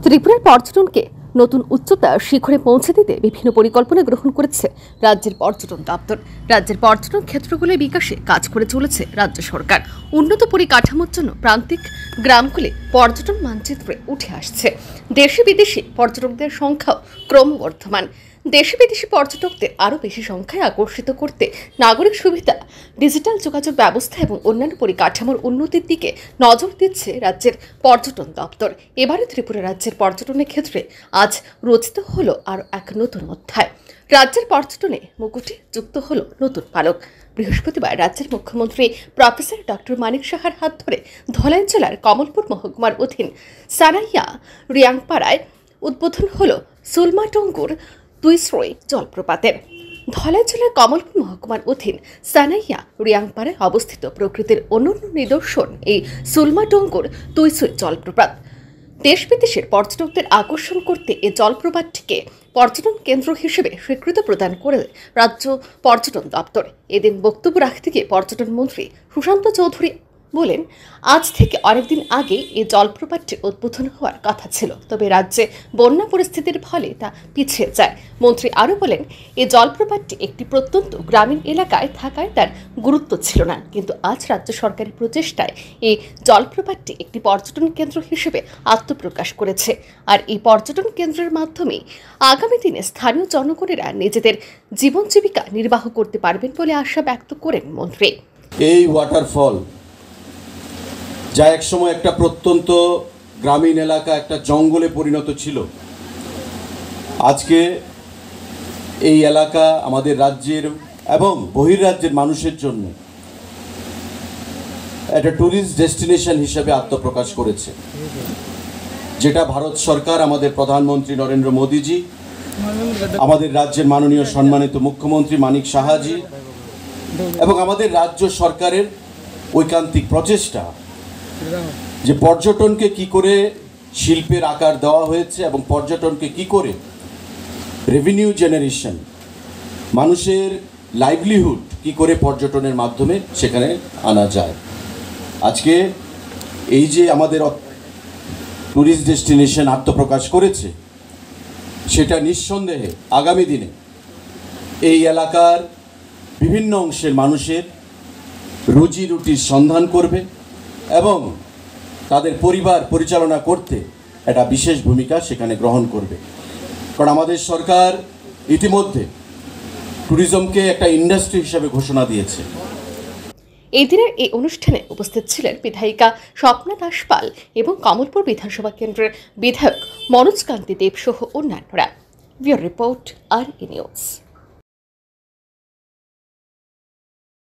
ত্রিপুরার পর্যটনকে নতুন উচ্চতা শিখরে পৌঁছে দিতে বিভিন্ন পরিকল্পনা গ্রহণ করেছে রাজ্যের পর্যটন দপ্তর। রাজ্যের পর্যটন ক্ষেত্রগুলির বিকাশে কাজ করে চলেছে রাজ্য সরকার। উন্নত পরিকাঠামোর জন্য প্রান্তিক গ্রামগুলি পর্যটন মানচিত্রে উঠে আসছে। দেশি বিদেশি পর্যটকদের সংখ্যাও ক্রমবর্ধমান। দেশি বিদেশি পর্যটকদের আরও বেশি সংখ্যায় আকর্ষিত করতে নাগরিক সুবিধা, ডিজিটাল যোগাযোগ ব্যবস্থা এবং অন্যান্য পরিকাঠামোর উন্নতির দিকে নজর দিচ্ছে রাজ্যের পর্যটন দপ্তর। এবারে ত্রিপুরা রাজ্যের পর্যটনের ক্ষেত্রে আজ রচিত হলো আরও এক নতুন অধ্যায়। রাজ্যের পর্যটনে মুকুটে যুক্ত হলো নতুন পালক। বৃহস্পতিবার রাজ্যের মুখ্যমন্ত্রী প্রফেসর ডক্টর মানিক সাহার হাত ধরে ধলাই জেলার কমলপুর মহকুমার অধীন সানাইয়া রিয়াংপাড়ায় উদ্বোধন হলো সুলমাটঙ্গুর তুইশ্রই জলপ্রপাতের। ধলাই জেলার কমলপুর মহকুমার অধীন সানাইয়া রিয়াংপাড়ায় অবস্থিত প্রকৃতির অনন্য নিদর্শন এই সুলমাটঙ্গুর তুইশ্রই জলপ্রপাত। দেশ বিদেশের পর্যটকদের আকর্ষণ করতে এই জলপ্রপাতটিকে পর্যটন কেন্দ্র হিসেবে স্বীকৃতি প্রদান করে রাজ্য পর্যটন দপ্তর। এদিন বক্তব্য রাখতে গিয়ে পর্যটন মন্ত্রী সুশান্ত চৌধুরী বলেন, আজ থেকে অনেকদিন আগে এই জলপ্রপাতটি উদ্বোধন হওয়ার কথা ছিল, তবে রাজ্যে বন্যা পরিস্থিতির ফলে তা পিছিয়ে যায়। মন্ত্রী আরও বলেন, এই জলপ্রপাতটি একটি প্রত্যন্ত গ্রামীণ এলাকায় থাকায় তার গুরুত্ব ছিল না, কিন্তু আজ রাজ্য সরকারের প্রচেষ্টায় এই জলপ্রপাতটি একটি পর্যটন কেন্দ্র হিসেবে আত্মপ্রকাশ করেছে। আর এই পর্যটন কেন্দ্রের মাধ্যমে আগামী দিনে স্থানীয় জনগণেরা নিজেদের জীবন জীবিকা নির্বাহ করতে পারবেন বলে আশা ব্যক্ত করেন মন্ত্রী। এই ওয়াটারফল যা একসময় একটা প্রত্যন্ত গ্রামীণ এলাকা, একটা জঙ্গলে পরিণত ছিল, আজকে এই এলাকা আমাদের রাজ্যের এবং বহির্রাজ্যের মানুষের জন্য একটা ট্যুরিস্ট ডেস্টিনেশন হিসেবে আত্মপ্রকাশ করেছে, যেটা ভারত সরকার, আমাদের প্রধানমন্ত্রী নরেন্দ্র মোদীজি, আমাদের রাজ্যের মাননীয় সম্মানিত মুখ্যমন্ত্রী মানিক সাহাজি এবং আমাদের রাজ্য সরকারের ঐকান্তিক প্রচেষ্টা যে পর্যটনকে কি করে শিল্পের আকার দেওয়া হয়েছে এবং পর্যটনকে কি করে রেভিনিউ জেনারেশন, মানুষের লাইভলিহুড কি করে পর্যটনের মাধ্যমে সেখানে আনা যায়। আজকে এই যে আমাদের ট্যুরিস্ট ডেস্টিনেশন আত্মপ্রকাশ করেছে, সেটা নিঃসন্দেহে আগামী দিনে এই এলাকার বিভিন্ন অংশের মানুষের রুজি রুটির সন্ধান করবে এবং তাদের পরিবার পরিচালনা করতে একটা বিশেষ ভূমিকা সেখানে গ্রহণ করবে। কারণ আমাদের সরকার ইতিমধ্যে ট্যুরিজমকে একটা ইন্ডাস্ট্রি হিসেবে ঘোষণা দিয়েছে। এই দিনের এই অনুষ্ঠানে উপস্থিত ছিলেন বিধায়িকা স্বপ্না দাস পাল এবং কমলপুর বিধানসভা কেন্দ্রের বিধায়ক মনোজ কান্তি দেব সহ অন্যান্যরা। Bureau report, R news.